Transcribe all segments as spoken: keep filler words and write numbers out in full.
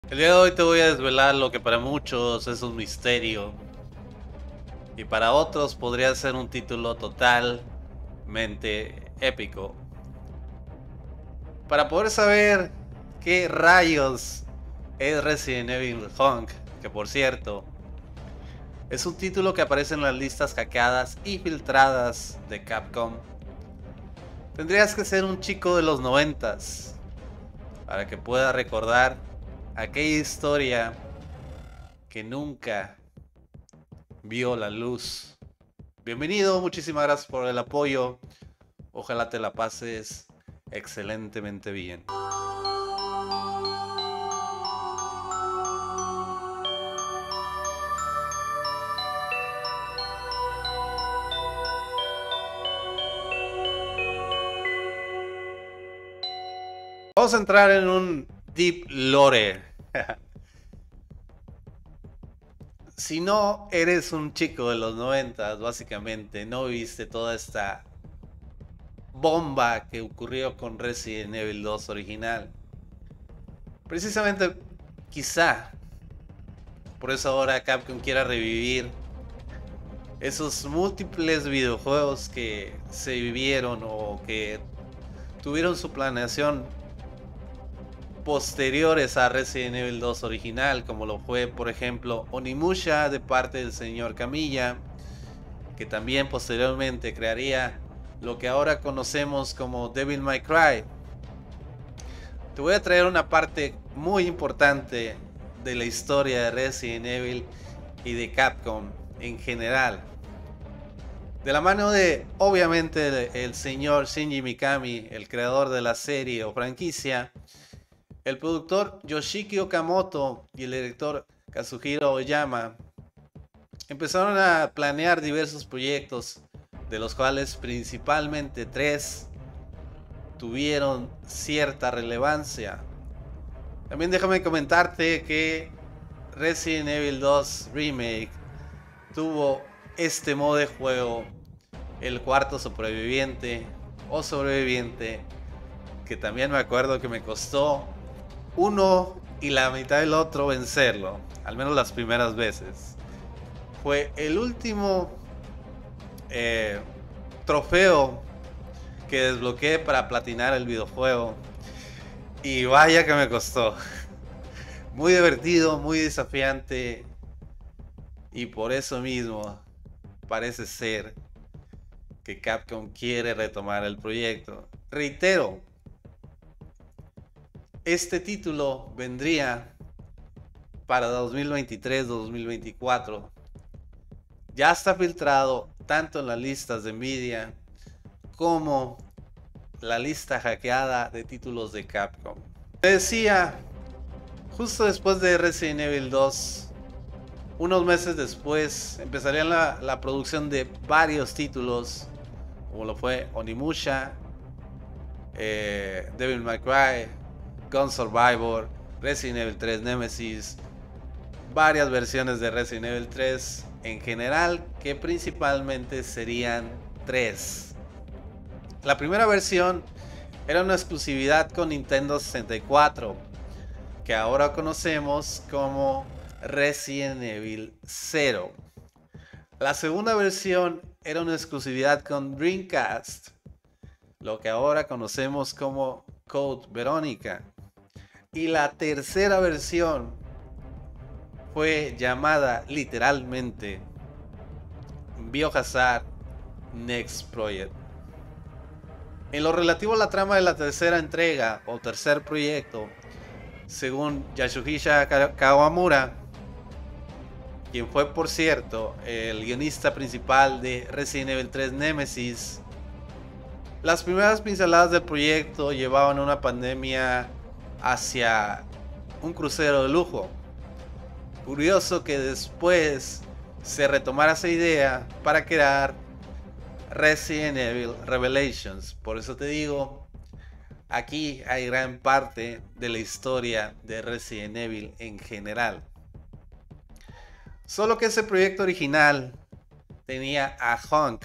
El día de hoy te voy a desvelar lo que para muchos es un misterio y para otros podría ser un título totalmente épico. Para poder saber qué rayos es Resident Evil Hunk, que por cierto es un título que aparece en las listas hackeadas y filtradas de Capcom, tendrías que ser un chico de los noventas para que pueda recordar aquella historia que nunca vio la luz. Bienvenido, muchísimas gracias por el apoyo. Ojalá te la pases excelentemente bien. Vamos a entrar en un deep lore. Si no eres un chico de los noventas, básicamente no viste toda esta bomba que ocurrió con Resident Evil dos original. Precisamente, quizá, por eso ahora Capcom quiera revivir esos múltiples videojuegos que se vivieron o que tuvieron su planeación posteriores a Resident Evil dos original, como lo fue por ejemplo Onimusha de parte del señor Kamiya, que también posteriormente crearía lo que ahora conocemos como Devil May Cry. Te voy a traer una parte muy importante de la historia de Resident Evil y de Capcom en general. De la mano de, obviamente, el señor Shinji Mikami, el creador de la serie o franquicia, el productor Yoshiki Okamoto y el director Kazuhiro Oyama empezaron a planear diversos proyectos, de los cuales principalmente tres tuvieron cierta relevancia. También déjame comentarte que Resident Evil dos Remake tuvo este modo de juego, el cuarto sobreviviente o sobreviviente, que también me acuerdo que me costó uno y la mitad del otro vencerlo, al menos las primeras veces. Fue el último eh, trofeo que desbloqueé para platinar el videojuego y vaya que me costó. Muy divertido, muy desafiante y por eso mismo parece ser que Capcom quiere retomar el proyecto. Reitero, este título vendría para dos mil veintitrés dos mil veinticuatro. Ya está filtrado tanto en las listas de Nvidia como la lista hackeada de títulos de Capcom. Te decía, justo después de Resident Evil dos, unos meses después, empezaría la, la producción de varios títulos, como lo fue Onimusha, eh, Devil May Cry, Gun Survivor, Resident Evil tres Nemesis, varias versiones de Resident Evil tres en general, que principalmente serían tres. La primera versión era una exclusividad con Nintendo sesenta y cuatro, que ahora conocemos como Resident Evil cero. La segunda versión era una exclusividad con Dreamcast, lo que ahora conocemos como Code Verónica. Y la tercera versión fue llamada literalmente Biohazard Next Project. En lo relativo a la trama de la tercera entrega o tercer proyecto, según Yasuhisa Kawamura, quien fue por cierto el guionista principal de Resident Evil tres Nemesis, las primeras pinceladas del proyecto llevaban una pandemia hacia un crucero de lujo. Curioso que después se retomara esa idea para crear Resident Evil Revelations. Por eso te digo, aquí hay gran parte de la historia de Resident Evil en general. Solo que ese proyecto original tenía a Hunk,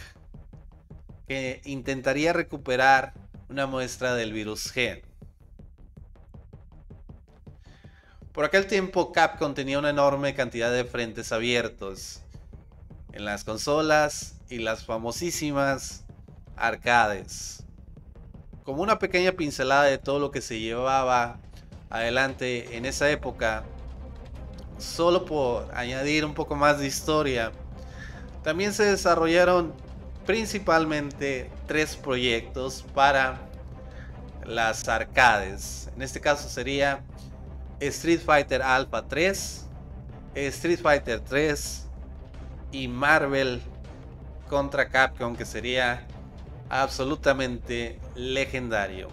que intentaría recuperar una muestra del virus G. Por aquel tiempo Capcom tenía una enorme cantidad de frentes abiertos en las consolas y las famosísimas arcades. Como una pequeña pincelada de todo lo que se llevaba adelante en esa época, solo por añadir un poco más de historia, también se desarrollaron principalmente tres proyectos para las arcades. En este caso sería Street Fighter Alpha tres, Street Fighter tres y Marvel contra Capcom, que sería absolutamente legendario.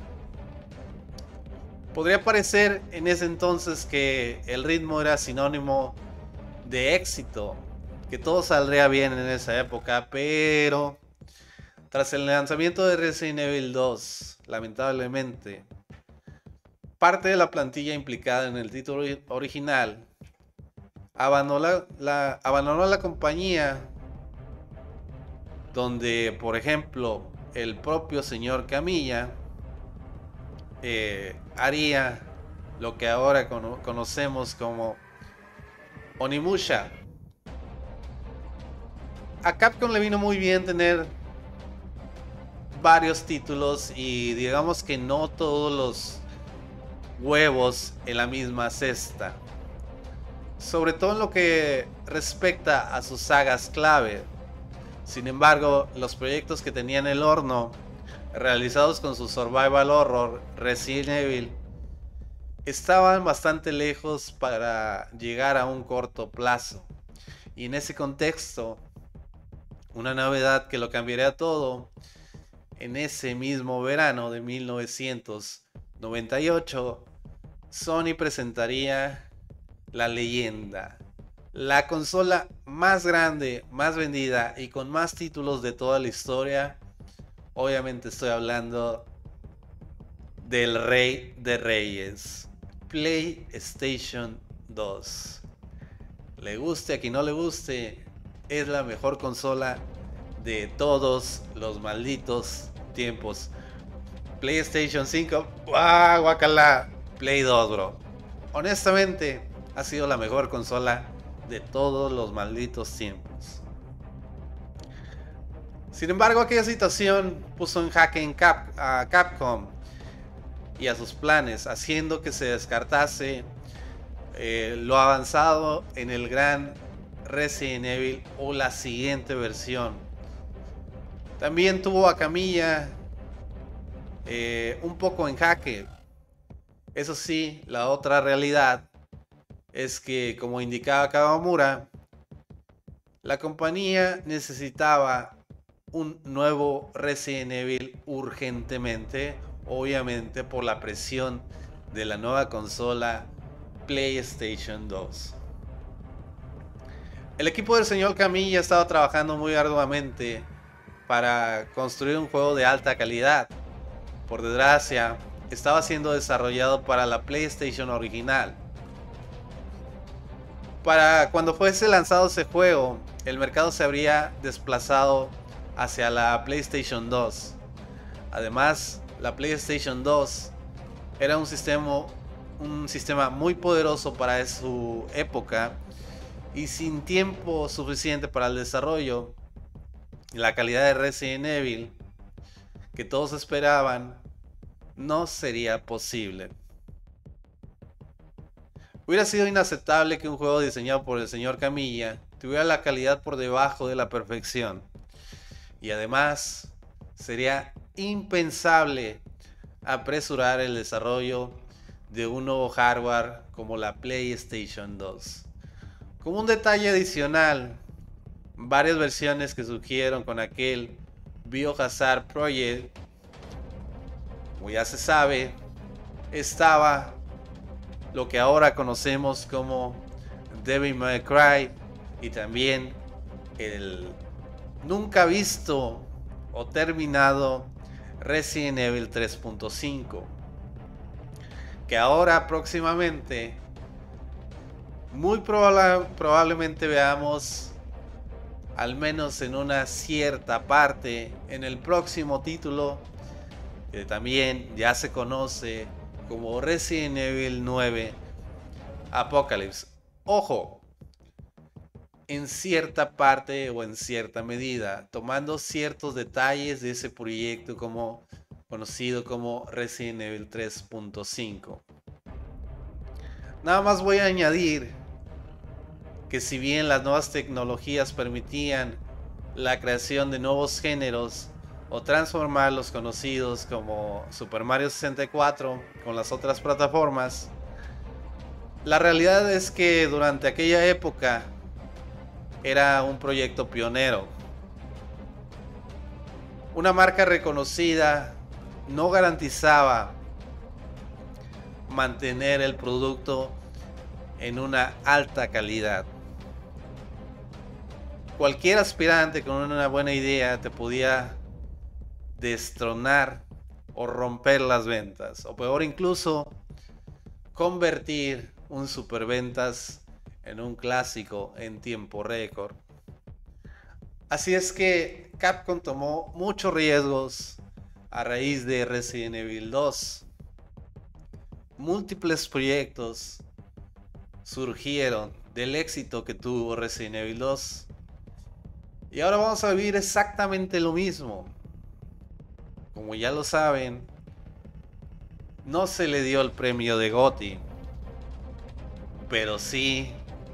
Podría parecer en ese entonces que el ritmo era sinónimo de éxito, que todo saldría bien en esa época, pero tras el lanzamiento de Resident Evil dos, lamentablemente, parte de la plantilla implicada en el título original abandonó la, la, abandonó la compañía, donde, por ejemplo, el propio señor Kamiya eh, haría lo que ahora cono conocemos como Onimusha. A Capcom le vino muy bien tener varios títulos y digamos que no todos los huevos en la misma cesta, sobre todo en lo que respecta a sus sagas clave. Sin embargo, los proyectos que tenían en el horno, realizados con su survival horror Resident Evil, estaban bastante lejos para llegar a un corto plazo. Y en ese contexto, una novedad que lo cambiaría todo, en ese mismo verano de mil novecientos noventa y ocho, Sony presentaría la leyenda, la consola más grande, más vendida y con más títulos de toda la historia. Obviamente estoy hablando del rey de reyes, PlayStation dos. Le guste a quien no le guste, es la mejor consola de todos los malditos tiempos. PlayStation cinco, ¡ah, guacala! Play dos, bro. Honestamente, ha sido la mejor consola de todos los malditos tiempos. Sin embargo, aquella situación puso en jaque en Cap a Capcom y a sus planes, haciendo que se descartase eh, lo avanzado en el gran Resident Evil o la siguiente versión. También tuvo a Kamiya eh, un poco en jaque. Eso sí, la otra realidad es que, como indicaba Kawamura, la compañía necesitaba un nuevo Resident Evil urgentemente, obviamente por la presión de la nueva consola PlayStation dos. El equipo del señor Kamiya estaba trabajando muy arduamente para construir un juego de alta calidad. Por desgracia, estaba siendo desarrollado para la PlayStation original. Para cuando fuese lanzado ese juego, el mercado se habría desplazado hacia la PlayStation dos. Además, la PlayStation dos era un sistema, un sistema muy poderoso para su época, y sin tiempo suficiente para el desarrollo, la calidad de Resident Evil que todos esperaban no sería posible. Hubiera sido inaceptable que un juego diseñado por el señor Kamiya tuviera la calidad por debajo de la perfección. Y además, sería impensable apresurar el desarrollo de un nuevo hardware como la PlayStation dos. Como un detalle adicional, varias versiones que surgieron con aquel Biohazard Project, como ya se sabe, estaba lo que ahora conocemos como Devil May Cry y también el nunca visto o terminado Resident Evil tres punto cinco, que ahora próximamente muy probable, probablemente veamos, al menos en una cierta parte, en el próximo título que también ya se conoce como Resident Evil nueve Apocalypse. Ojo, en cierta parte o en cierta medida, tomando ciertos detalles de ese proyecto como conocido como Resident Evil tres punto cinco. Nada más voy a añadir que si bien las nuevas tecnologías permitían la creación de nuevos géneros o transformar los conocidos como Super Mario sesenta y cuatro con las otras plataformas, la realidad es que durante aquella época era un proyecto pionero. Una marca reconocida no garantizaba mantener el producto en una alta calidad. Cualquier aspirante con una buena idea te podía destronar o romper las ventas, o peor incluso convertir un superventas en un clásico en tiempo récord. Así es que Capcom tomó muchos riesgos a raíz de Resident Evil dos. Múltiples proyectos surgieron del éxito que tuvo Resident Evil dos. Y ahora vamos a vivir exactamente lo mismo. Como ya lo saben, no se le dio el premio de GOTY, pero sí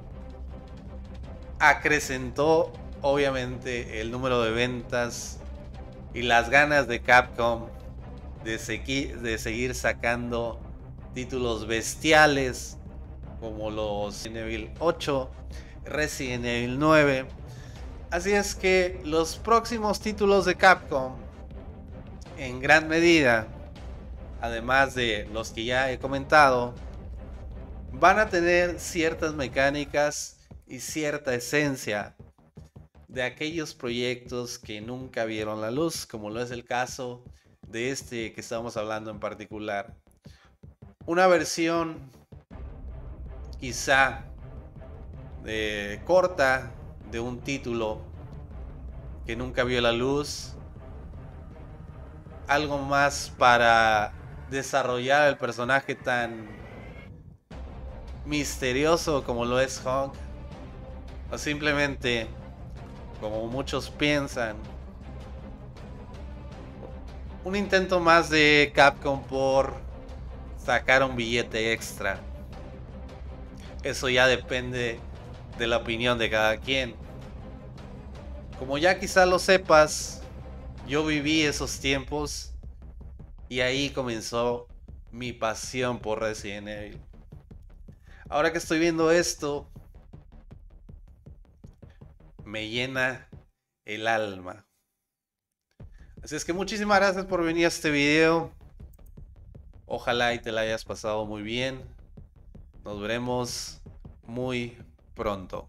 acrecentó obviamente el número de ventas y las ganas de Capcom de, seguir, de seguir sacando títulos bestiales como los Resident Evil ocho, Resident Evil nueve. Así es que los próximos títulos de Capcom, en gran medida, además de los que ya he comentado, van a tener ciertas mecánicas y cierta esencia de aquellos proyectos que nunca vieron la luz, como lo es el caso de este que estamos hablando en particular. Una versión quizá de, corta de un título que nunca vio la luz, algo más para desarrollar el personaje tan misterioso como lo es Hunk, o simplemente, como muchos piensan, un intento más de Capcom por sacar un billete extra. Eso ya depende de la opinión de cada quien. Como ya quizá lo sepas, yo viví esos tiempos y ahí comenzó mi pasión por Resident Evil. Ahora que estoy viendo esto, me llena el alma. Así es que muchísimas gracias por venir a este video. Ojalá y te la hayas pasado muy bien. Nos veremos muy pronto.